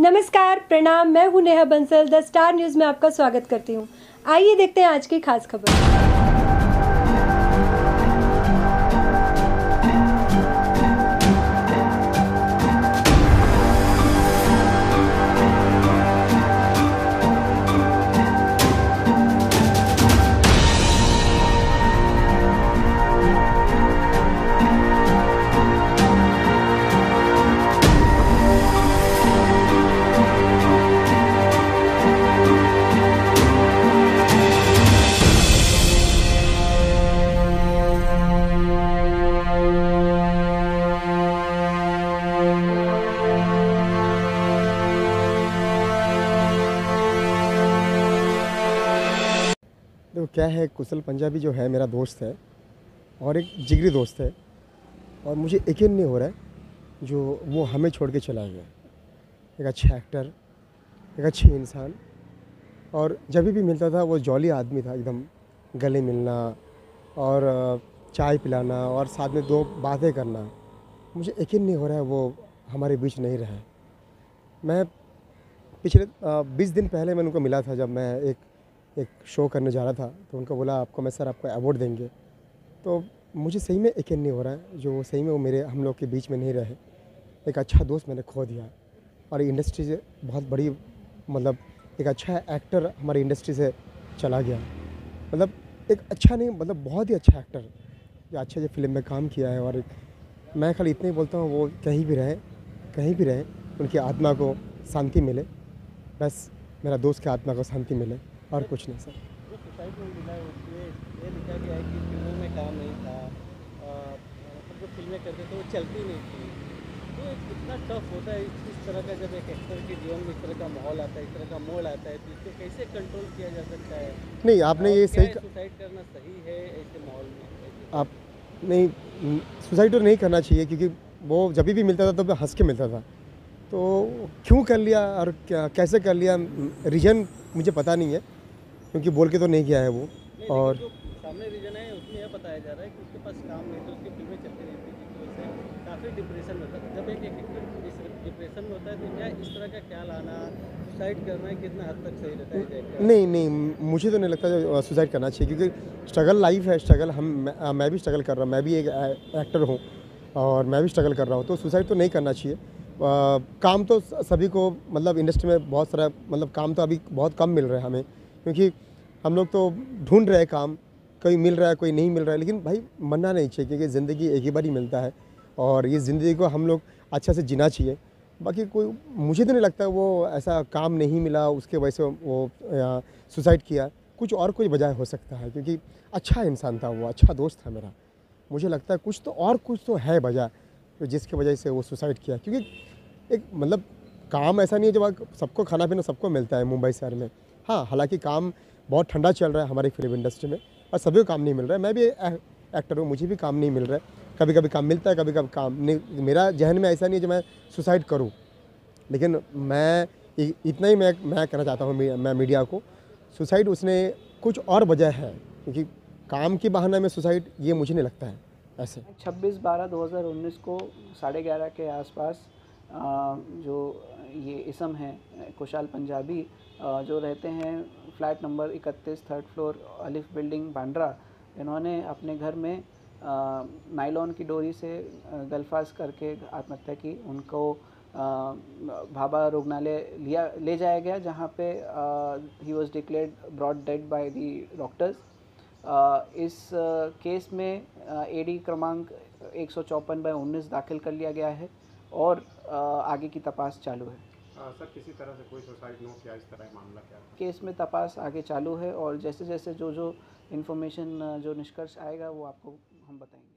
नमस्कार, प्रणाम। मैं हूं Neha Bansal. The star news में आपका स्वागत करती हूं। आइए देखते हैं आज की खास खबर। देखो क्या है, कुशल पंजाबी जो है मेरा दोस्त है और एक जिगरी दोस्त है। और मुझे यकीन नहीं हो रहा है जो वो हमें छोड़ के चला गया। एक अच्छा एक्टर, एक अच्छी इंसान, और जब भी मिलता था वो जॉली आदमी था एकदम। गले मिलना और चाय पिलाना और साथ में दो बातें करना। मुझे यकीन नहीं हो रहा है वो हमारे बीच नहीं रहा है। मैं पिछले 20 दिन पहले मैंने उनको मिला था, जब मैं एक शो करने जा रहा था। तो उनको बोला आपको मैं सर आपको अवार्ड देंगे। तो मुझे सही में यकीन नहीं हो रहा है जो सही में वो मेरे हम लोग के बीच में नहीं रहे। एक अच्छा दोस्त मैंने खो दिया और इंडस्ट्री से बहुत बड़ी मतलब एक अच्छा एक्टर हमारी इंडस्ट्री से चला गया। मतलब एक अच्छा नहीं, मतलब बहुत ही अच्छा एक्टर जो अच्छे फिल्म में काम किया है। और मैं खाली इतना ही बोलता हूँ वो कहीं भी रहें उनकी आत्मा को शांति मिले। बस मेरा दोस्त की आत्मा को शांति मिले और कुछ नहीं सर। जो सोसाइटी में मिला है उसमें ये लिखा गया है कि फिल्मों में काम नहीं था, मतलब जो फिल्में करते थे वो चलती नहीं थी। तो कितना टफ होता है इस तरह का, जब एक एक्टर के जीवन में इस तरह का माहौल आता है, इस तरह का मोड़ आता है, तो इसको कैसे कंट्रोल किया जा सकता है? नहीं आपने ये सही सुसाइड करना सही है ऐसे माहौल में? आप नहीं, सुसाइड तो नहीं करना चाहिए क्योंकि वो जब भी मिलता था तो हंस के मिलता था। तो क्यों कर लिया और क्या कैसे कर लिया, रीज़न मुझे पता नहीं है क्योंकि बोल के तो नहीं गया है वो। और जो सामने रीजन है उसमें यह बताया जा रहा है कि उसके पास काम नहीं था, उसकी फिल्में चलती नहीं थी, जिसकी वजह से काफ़ी डिप्रेशन में था। जब एक एक्टर डिप्रेशन में होता है तो क्या इस तरह का ख्याल आना, सुसाइड करना कितना हद तक सही रहता है? नहीं, मुझे तो नहीं लगता सुसाइड करना चाहिए क्योंकि स्ट्रगल लाइफ है। स्ट्रगल मैं भी स्ट्रगल कर रहा हूँ, मैं भी एक एक्टर हूँ और मैं भी स्ट्रगल कर रहा हूँ। तो सुसाइड तो नहीं करना चाहिए। काम तो सभी को, मतलब इंडस्ट्री में बहुत सारा मतलब काम तो अभी बहुत कम मिल रहा है हमें, क्योंकि हम लोग तो ढूंढ रहे हैं काम। कोई मिल रहा है, कोई नहीं मिल रहा है, लेकिन भाई मरना नहीं चाहिए क्योंकि ज़िंदगी एक ही बार ही मिलता है और ये ज़िंदगी को हम लोग अच्छा से जीना चाहिए। बाकी कोई, मुझे तो नहीं लगता वो ऐसा काम नहीं मिला उसके वजह से वो सुसाइड किया। कुछ और कोई वजह हो सकता है क्योंकि अच्छा इंसान था वो, अच्छा दोस्त था मेरा। मुझे लगता है कुछ तो है वजह तो जिसकी वजह से वो सुसाइड किया। क्योंकि एक मतलब काम ऐसा नहीं है जब सबको खाना पीना सबको मिलता है मुंबई शहर में। हाँ, हालांकि काम बहुत ठंडा चल रहा है हमारी फिल्म इंडस्ट्री में और सभी को काम नहीं मिल रहा है। मैं भी एक्टर हूँ, मुझे भी काम नहीं मिल रहा है। कभी कभी काम मिलता है, कभी कभी काम नहीं। मेरा जहन में ऐसा नहीं है जो मैं सुसाइड करूँ, लेकिन मैं इतना ही मैं कहना चाहता हूँ मैं मीडिया को, सुसाइड उसने कुछ और वजह है क्योंकि काम की बहाना में सुसाइड ये मुझे नहीं लगता है ऐसे। 26/12/2019 को 11:30 के आसपास जो ये इसम है कुशाल पंजाबी, जो रहते हैं flat number 31 third floor Alif building Bandra, इन्होंने अपने घर में नायलॉन की डोरी से गलफास करके आत्महत्या की। उनको भाभा रुग्णालय ले जाया गया, जहाँ पे ही was declared brought dead by the doctors. इस केस में एडी क्रमांक 154/19 दाखिल कर लिया गया है और आगे की तपास चालू है। सर, किसी तरह से कोई सुसाइड नोट या इस तरह मामला क्या है? केस में तपास आगे चालू है और जैसे जैसे जो इन्फॉर्मेशन जो निष्कर्ष आएगा वो आपको हम बताएंगे।